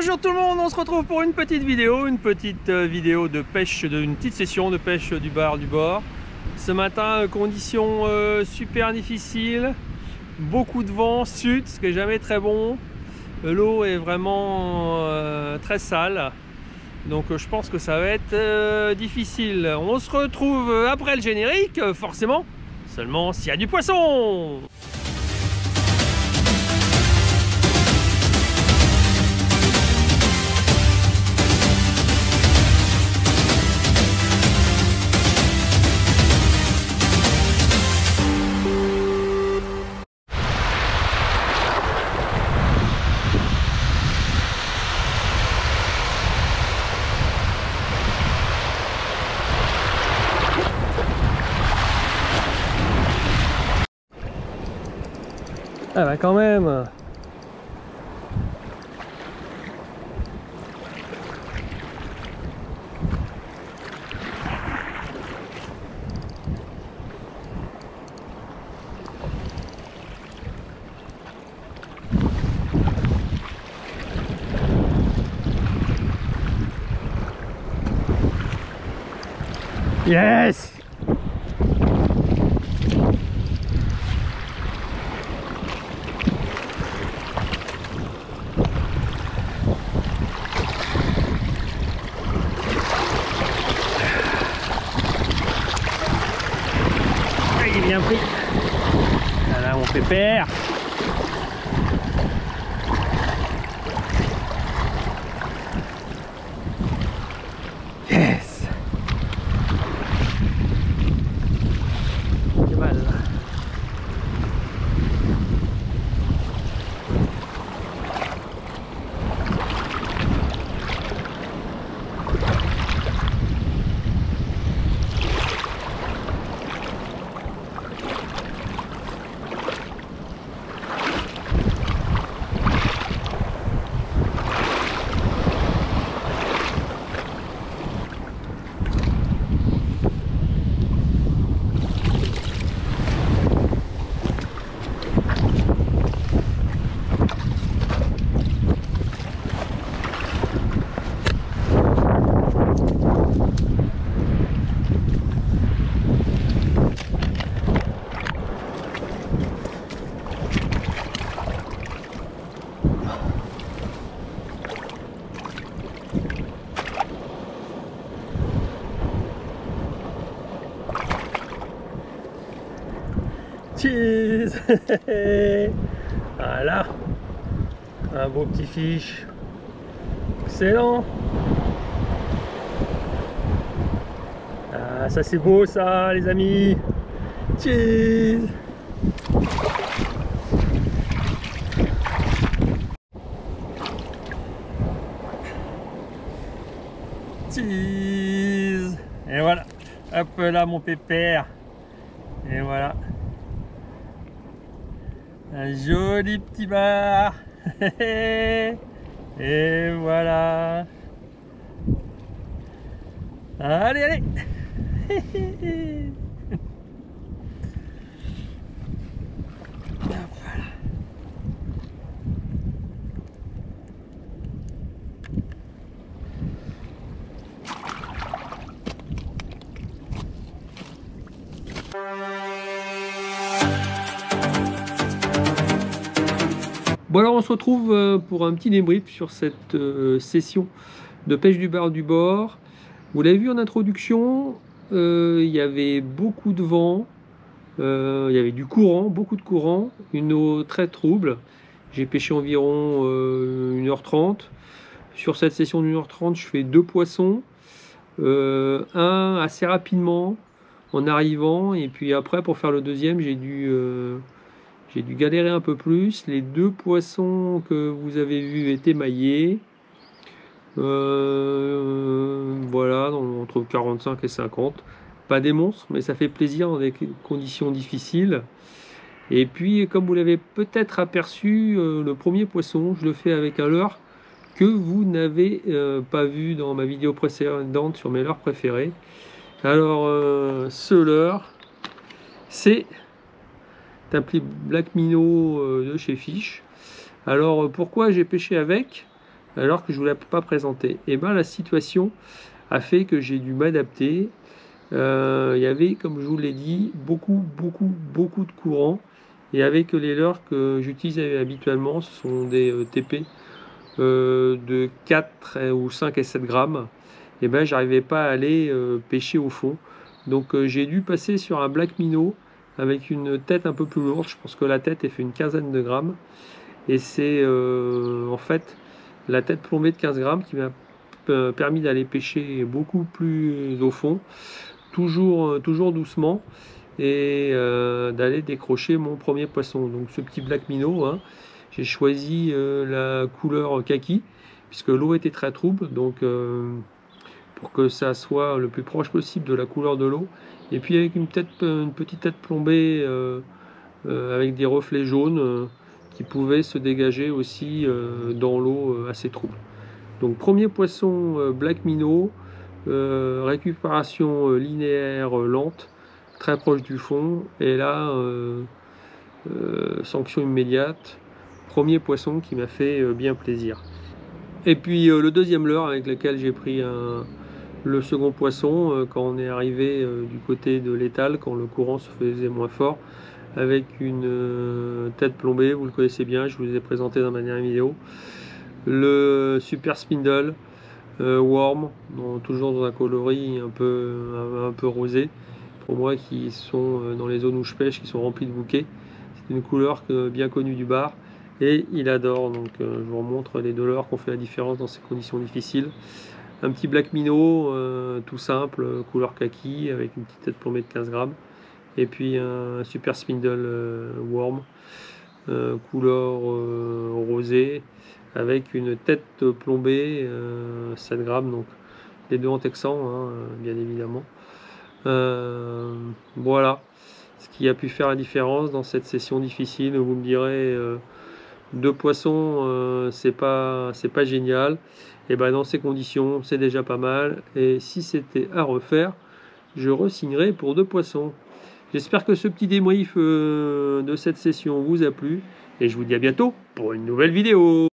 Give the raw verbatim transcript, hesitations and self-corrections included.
Bonjour tout le monde, on se retrouve pour une petite vidéo, une petite vidéo de pêche, de, une petite session de pêche du bar du bord. Ce matin, conditions euh, super difficiles, beaucoup de vent sud, ce qui n'est jamais très bon. L'eau est vraiment euh, très sale, donc je pense que ça va être euh, difficile. On se retrouve après le générique, forcément, seulement s'il y a du poisson. Ah bah quand même. Yes. Il est bien pris. Voilà mon pépère. Yes. C'est mal. Cheese. Voilà, un beau petit fiche, excellent. Ah, ça c'est beau ça les amis. Cheese. Cheese. Et voilà, hop là mon pépère. Et voilà, un joli petit bar. Et voilà. Allez, allez. Voilà. Bon alors on se retrouve pour un petit débrief sur cette euh, session de pêche du bar du bord. Vous l'avez vu en introduction, euh, il y avait beaucoup de vent, euh, il y avait du courant, beaucoup de courant, une eau très trouble. J'ai pêché environ euh, une heure trente. Sur cette session d'une heure trente, je fais deux poissons, euh, un assez rapidement en arrivant, et puis après pour faire le deuxième j'ai dû... Euh, J'ai dû galérer un peu plus. Les deux poissons que vous avez vus étaient maillés. Euh, voilà, entre quarante-cinq et cinquante. Pas des monstres, mais ça fait plaisir dans des conditions difficiles. Et puis, comme vous l'avez peut-être aperçu, euh, le premier poisson, je le fais avec un leurre que vous n'avez euh, pas vu dans ma vidéo précédente sur mes leurres préférés. Alors, euh, ce leurre, c'est un Black Minnow de chez Fish. Alors pourquoi j'ai pêché avec? alors que je ne vous l'ai pas présenté. Et ben la situation a fait que j'ai dû m'adapter. Euh, il y avait, comme je vous l'ai dit, beaucoup, beaucoup, beaucoup de courant. Et avec les leurres que j'utilise habituellement, ce sont des euh, T P euh, de quatre ou cinq et sept grammes. Et ben j'arrivais pas à aller euh, pêcher au fond. Donc euh, j'ai dû passer sur un black minnow avec une tête un peu plus lourde. Je pense que la tête elle fait une quinzaine de grammes. Et c'est euh, en fait la tête plombée de quinze grammes qui m'a euh, permis d'aller pêcher beaucoup plus au fond, toujours, euh, toujours doucement, et euh, d'aller décrocher mon premier poisson. Donc ce petit black minnow, hein, j'ai choisi euh, la couleur kaki, puisque l'eau était très trouble, donc euh, pour que ça soit le plus proche possible de la couleur de l'eau. Et puis avec une, tête, une petite tête plombée euh, euh, avec des reflets jaunes euh, qui pouvaient se dégager aussi euh, dans l'eau euh, assez trouble. Donc premier poisson euh, black minnow, euh, récupération euh, linéaire euh, lente, très proche du fond, et là euh, euh, sanction immédiate, premier poisson qui m'a fait euh, bien plaisir. Et puis euh, le deuxième leurre avec lequel j'ai pris un, le second poisson euh, quand on est arrivé euh, du côté de l'étal, quand le courant se faisait moins fort, avec une euh, tête plombée, vous le connaissez bien, je vous ai présenté dans ma dernière vidéo. Le Super Spindle euh, Worm, dans, toujours dans un coloris un peu, un, un peu rosé, pour moi qui sont euh, dans les zones où je pêche, qui sont remplies de bouquets. C'est une couleur que, bien connue du bar, et il adore, donc euh, je vous remontre les deux leurres qui ont fait la différence dans ces conditions difficiles. Un petit black minnow, euh, tout simple, couleur kaki, avec une petite tête plombée de quinze grammes. Et puis un super spindle euh, worm, euh, couleur euh, rosée, avec une tête plombée, euh, sept grammes, donc les deux en texan, hein, bien évidemment. Euh, voilà ce qui a pu faire la différence dans cette session difficile. Vous me direz, euh, deux poissons, euh, c'est pas, c'est pas génial. Et ben dans ces conditions, c'est déjà pas mal. Et si c'était à refaire, je re-signerais pour deux poissons. J'espère que ce petit débrief euh, de cette session vous a plu. Et je vous dis à bientôt pour une nouvelle vidéo.